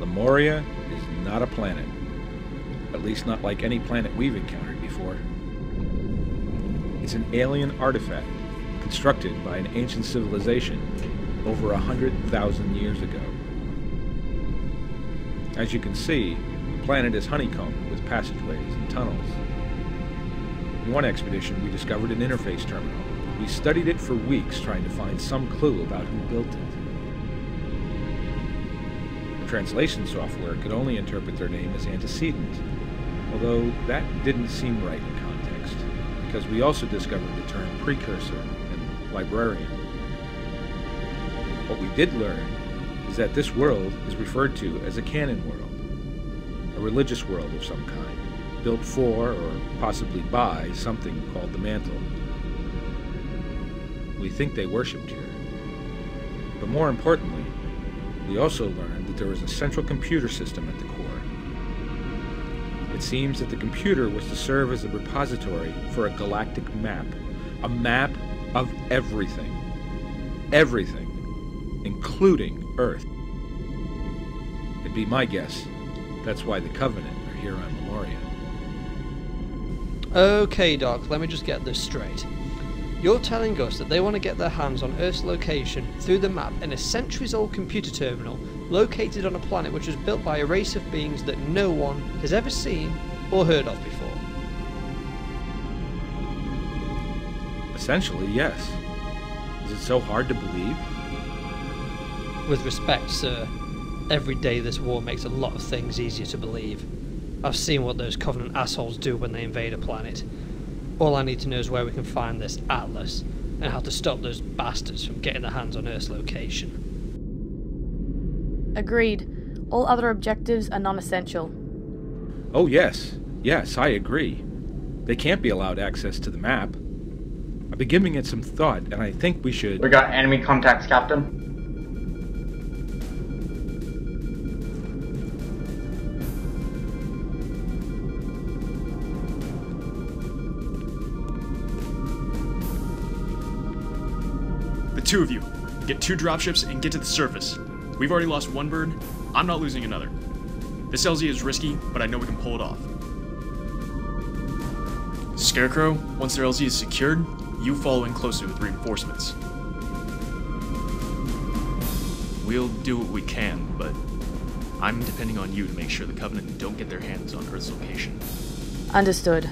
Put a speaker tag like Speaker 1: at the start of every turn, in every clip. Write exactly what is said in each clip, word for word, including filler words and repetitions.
Speaker 1: Lumoria is not a planet. At least not like any planet we've encountered before. It's an alien artifact constructed by an ancient civilization over a hundred thousand years ago. As you can see, the planet is honeycombed with passageways and tunnels. In one expedition, we discovered an interface terminal. We studied it for weeks trying to find some clue about who built it. The translation software could only interpret their name as antecedent, although that didn't seem right in context, because we also discovered the term precursor and librarian. What we did learn is that this world is referred to as a canon world, a religious world of some kind, built for, or possibly by, something called the Mantle. We think they worshipped here. But more importantly, we also learned that there was a central computer system at the core. It seems that the computer was to serve as a repository for a galactic map. A map of everything. Everything. Including Earth. It'd be my guess that's why the Covenant are here on Lumoria.
Speaker 2: Okay, Doc, let me just get this straight. You're telling us that they want to get their hands on Earth's location through the map in a centuries-old computer terminal located on a planet which was built by a race of beings that no one has ever seen or heard of before?
Speaker 1: Essentially, yes. Is it so hard to believe?
Speaker 2: With respect, sir, every day this war makes a lot of things easier to believe. I've seen what those Covenant assholes do when they invade a planet. All I need to know is where we can find this Atlas, and how to stop those bastards from getting their hands on Earth's location.
Speaker 3: Agreed. All other objectives are non-essential.
Speaker 1: Oh yes, yes, I agree. They can't be allowed access to the map. I've been giving it some thought, and I think we should...
Speaker 4: We got enemy contacts, Captain.
Speaker 5: The two of you, get two dropships and get to the surface. We've already lost one bird, I'm not losing another. This L Z is risky, but I know we can pull it off. Scarecrow, once their L Z is secured, you follow in closely with reinforcements. We'll do what we can, but I'm depending on you to make sure the Covenant don't get their hands on Earth's location.
Speaker 3: Understood.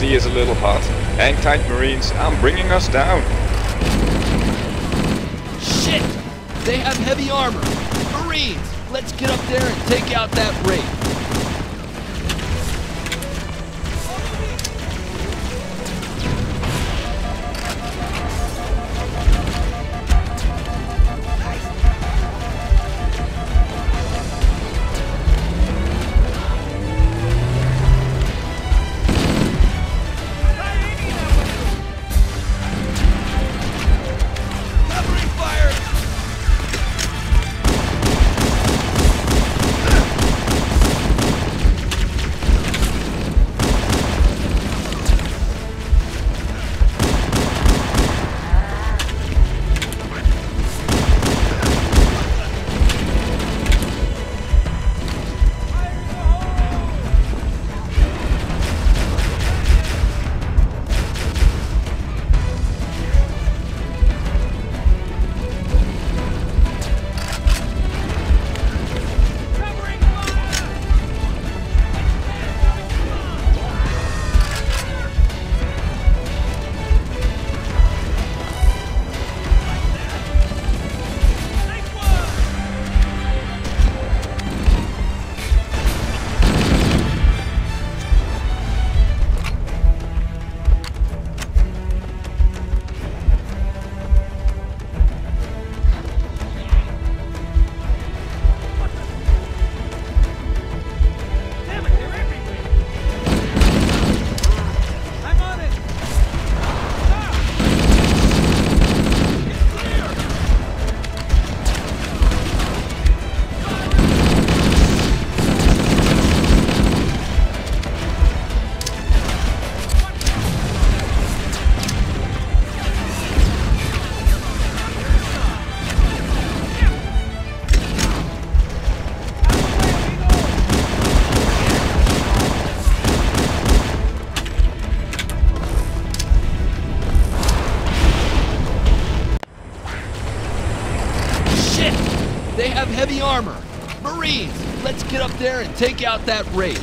Speaker 6: sea is a little hot. Hang tight, Marines. I'm bringing us down.
Speaker 7: Shit! They have heavy armor. Marines, let's get up there and take out that raid. They have heavy armor. Marines, let's get up there and take out that raid.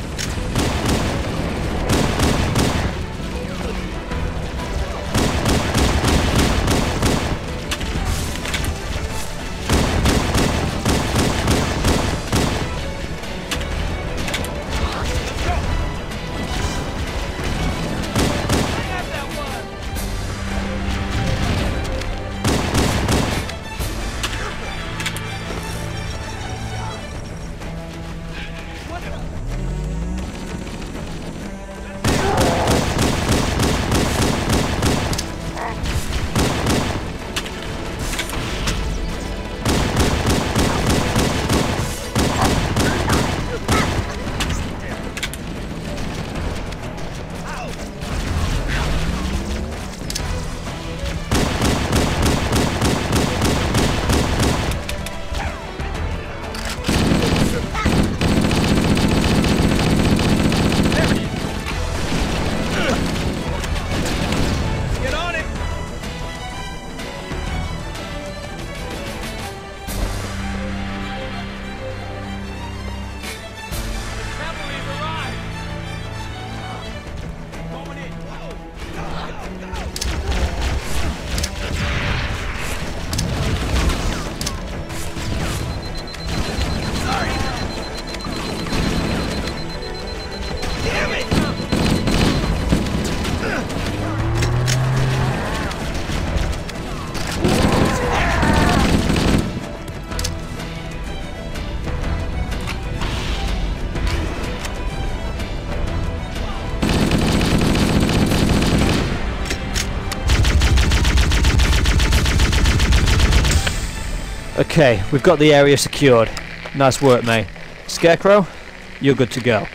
Speaker 2: Okay, we've got the area secured. Nice work, mate. Scarecrow, you're good to go.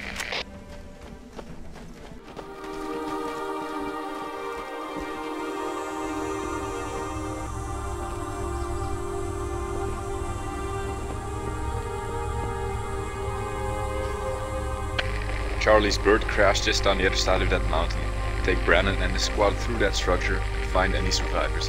Speaker 6: Charlie's bird crashed just on the other side of that mountain. Take Brandon and his squad through that structure and find any survivors.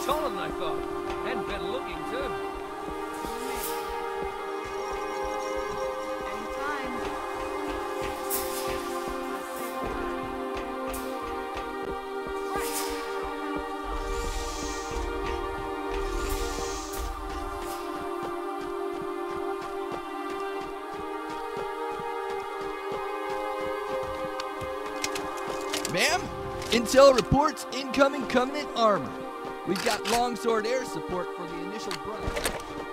Speaker 8: taller than I thought. And better looking, too.
Speaker 7: Ma'am? Intel reports incoming Covenant armor. We've got longsword air support for the initial brush.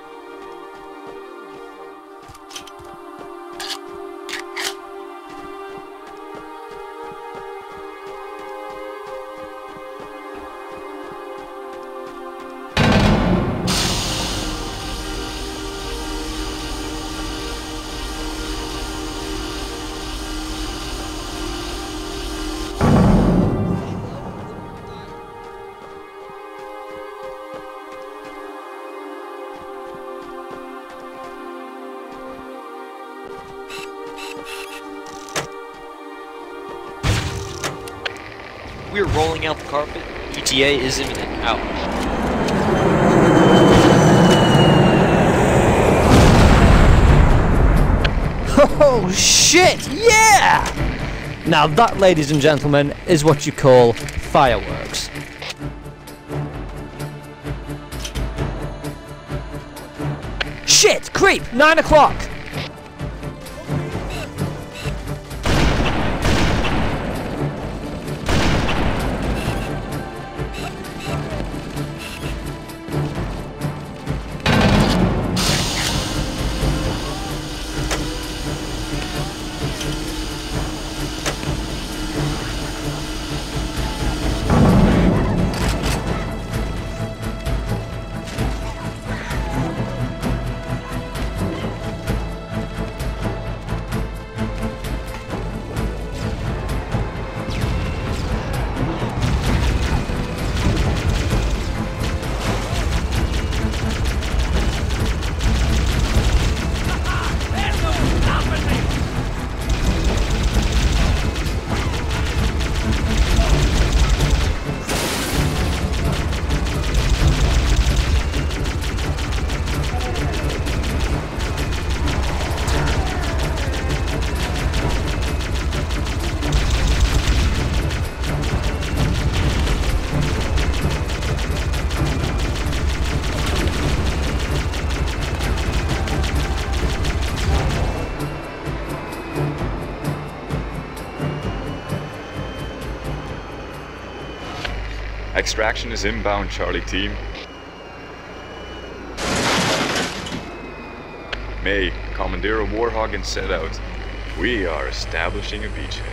Speaker 9: We're rolling out the carpet. E T A is imminent. Out.
Speaker 2: Oh shit! Yeah! Now that, ladies and gentlemen, is what you call fireworks. Shit! Creep! Nine o'clock!
Speaker 6: Extraction is inbound, Charlie team. May, commandeer a Warhog and set out. We are establishing a beachhead.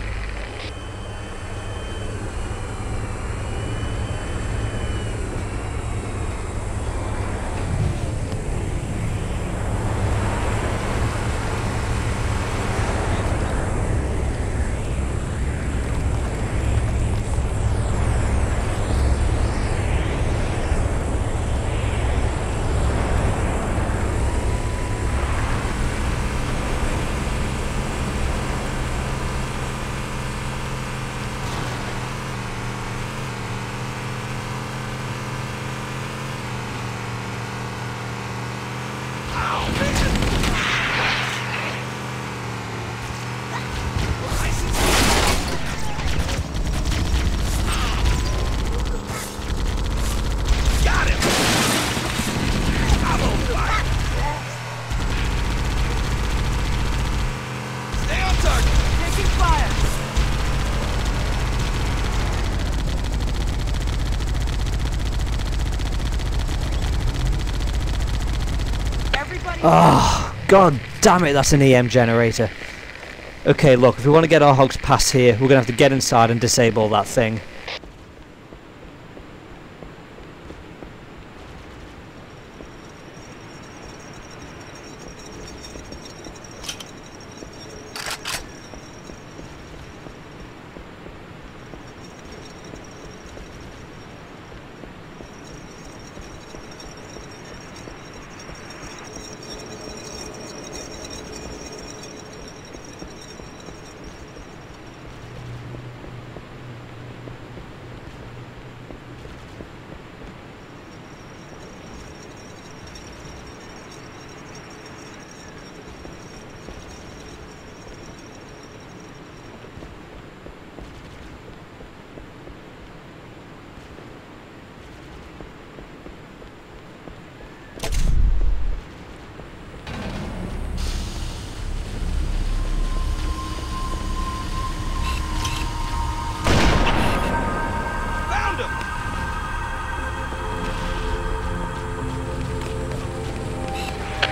Speaker 2: Oh, god damn it, that's an E M generator. Okay, look, if we want to get our hogs past here, we're going to have to get inside and disable that thing.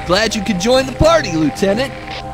Speaker 7: Glad you could join the party, Lieutenant.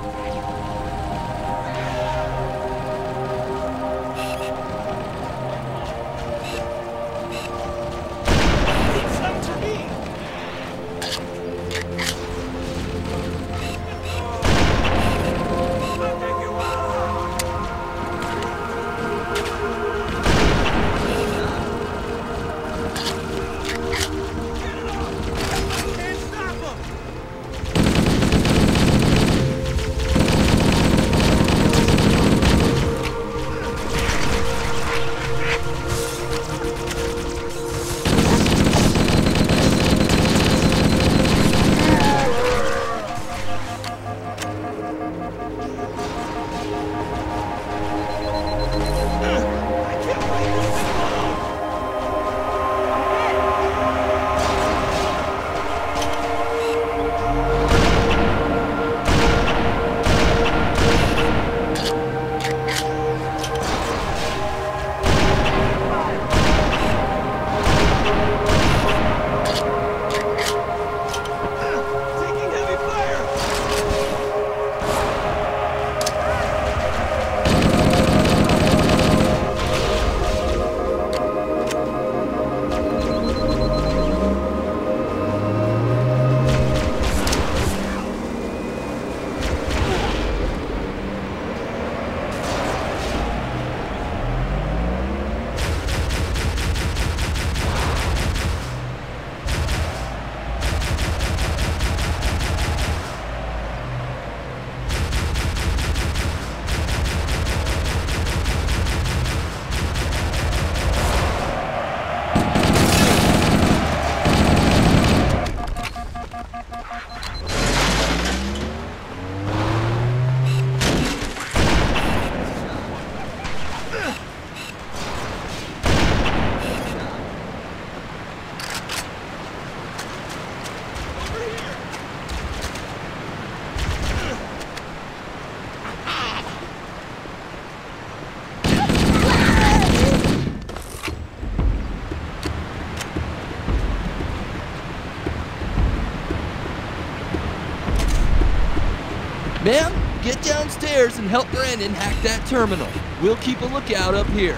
Speaker 7: Ma'am, get downstairs and help Brandon hack that terminal. We'll keep a lookout up here.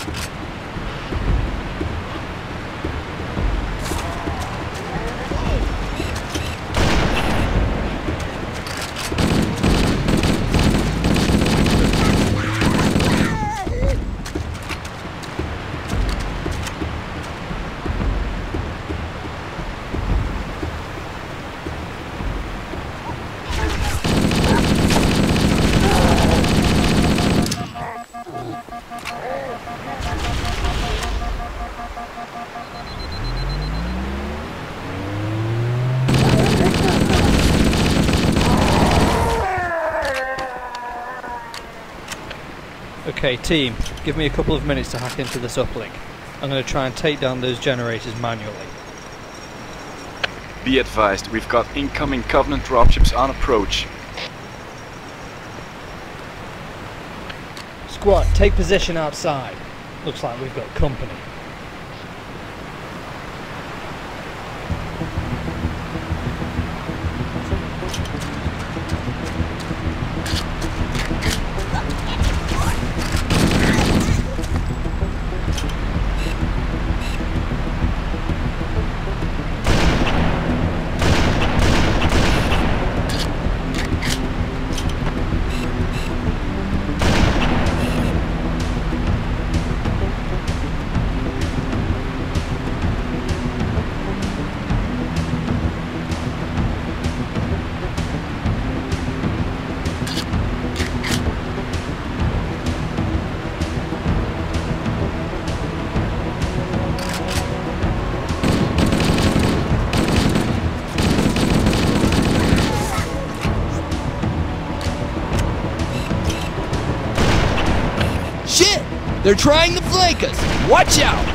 Speaker 2: Okay, team, give me a couple of minutes to hack into this uplink. I'm going to try and take down those generators manually.
Speaker 6: Be advised, we've got incoming Covenant dropships on approach.
Speaker 2: Squad, take position outside. Looks like we've got company.
Speaker 7: They're trying to flank us! Watch out!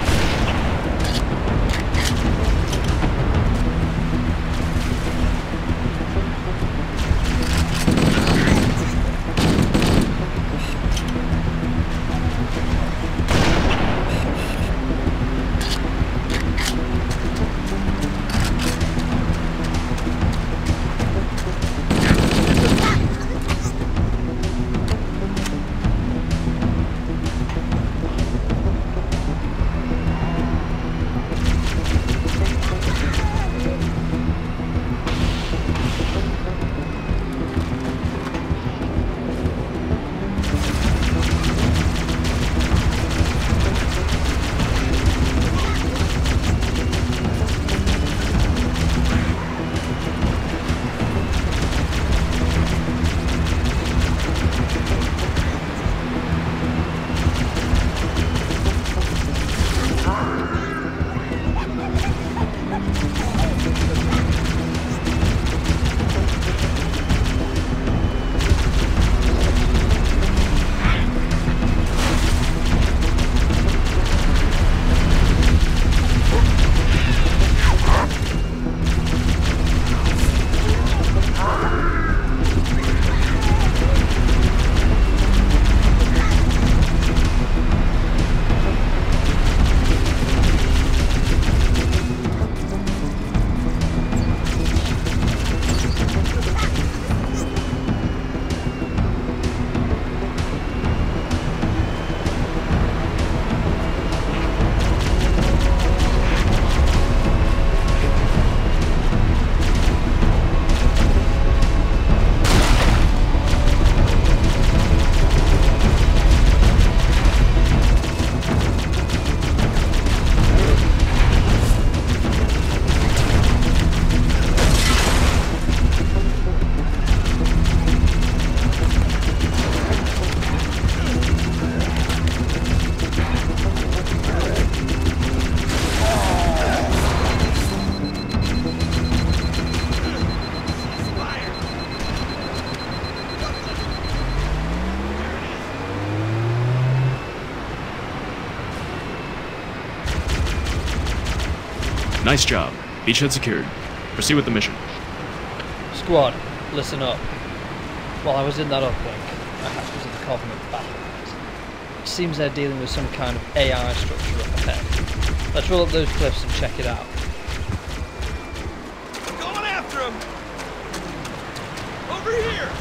Speaker 5: Nice job. Beachhead secured. Proceed with the mission.
Speaker 2: Squad, listen up. While I was in that uplink, I hatched into the Covenant battle lines. It seems they're dealing with some kind of A I structure up ahead. Let's roll up those cliffs and check it out.
Speaker 7: Going after him! Over here!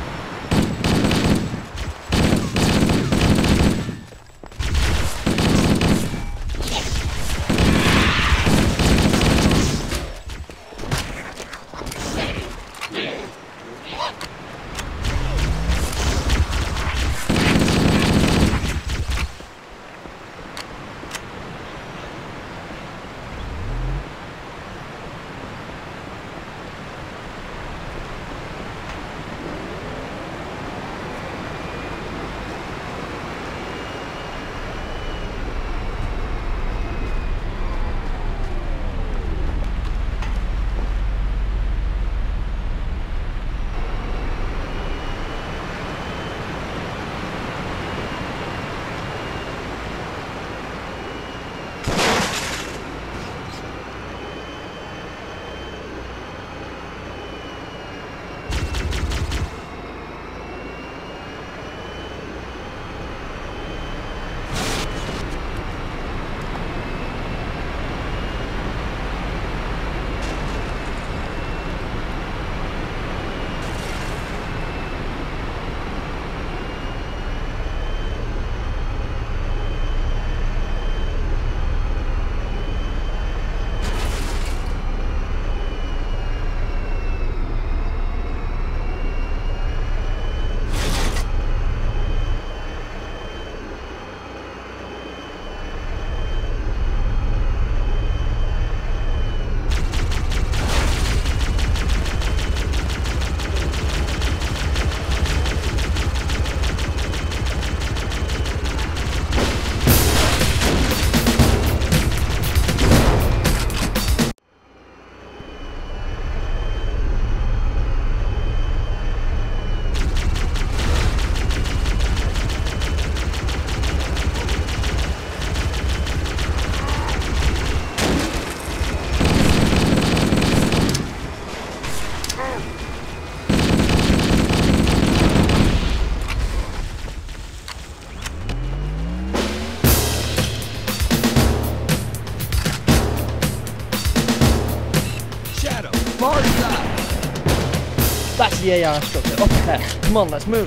Speaker 2: That's the A I structure up ahead. Come on, let's move.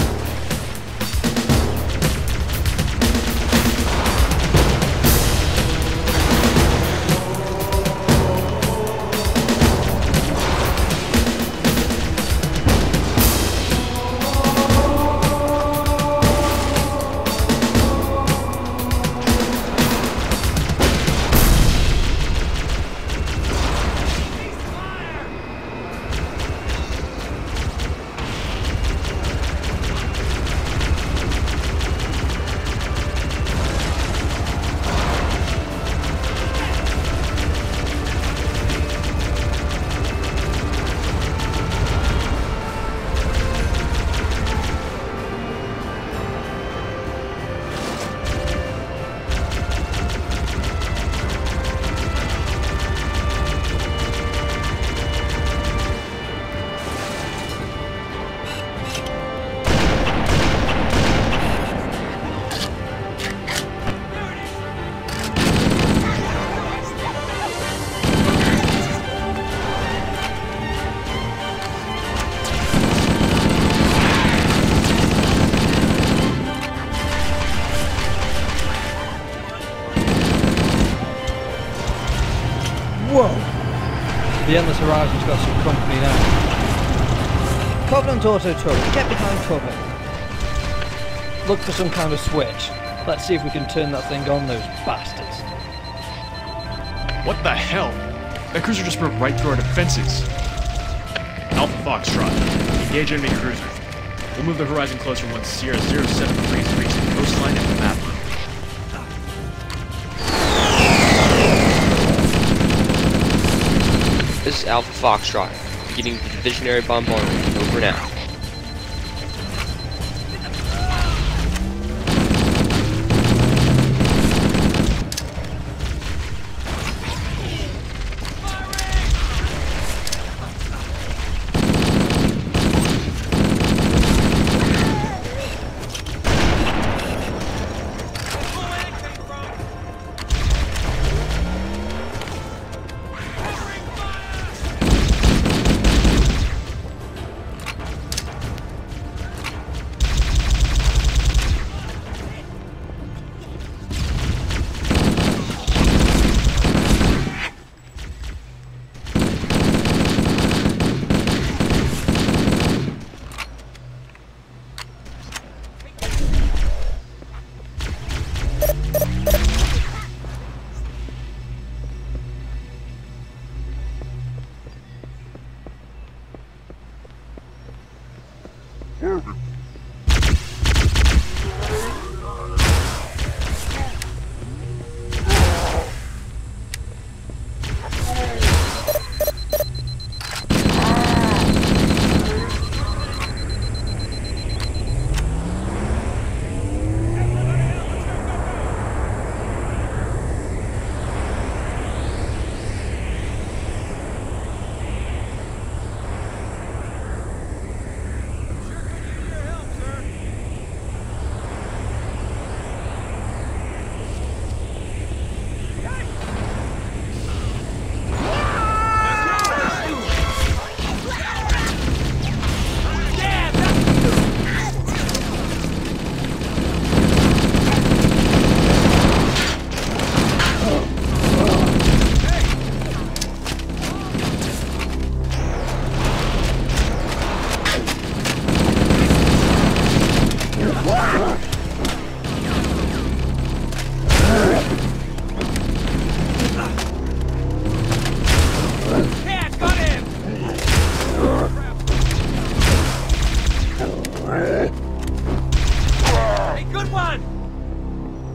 Speaker 2: Whoa! The Endless Horizon's got some company now. Covenant Auto Turret, get behind cover. Look for some kind of switch. Let's see if we can turn that thing on, those bastards.
Speaker 5: What the hell? That cruiser just broke right through our defenses. Alpha Foxtrot, engage enemy cruiser. We'll move the horizon closer once Sierra zero seven threes reach the coastline and the map room.
Speaker 9: This is Alpha Foxtrot, beginning the divisionary bombardment. Over now.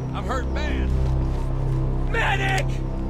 Speaker 8: I'm hurt bad. Medic!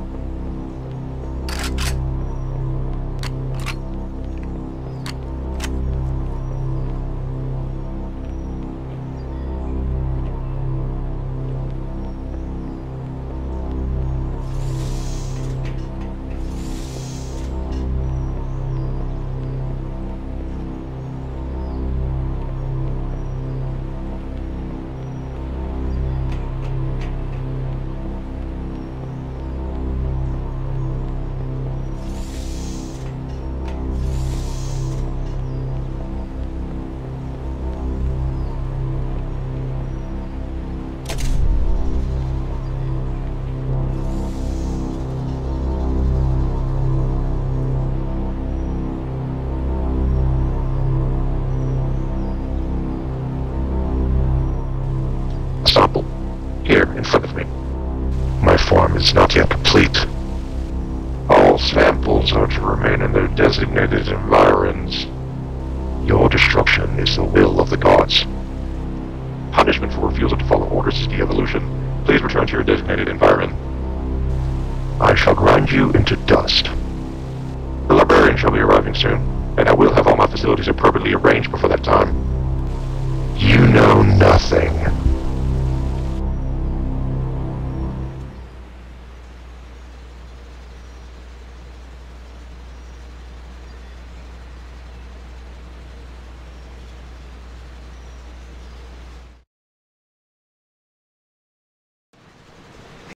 Speaker 10: Sample. Here, in front of me. My form is not yet complete. All samples are to remain in their designated environs. Your destruction is the will of the gods. Punishment for refusal to follow orders is de-evolution. Please return to your designated environ. I shall grind you into dust. The librarian shall be arriving soon, and I will have all my facilities appropriately arranged before that time. You know nothing.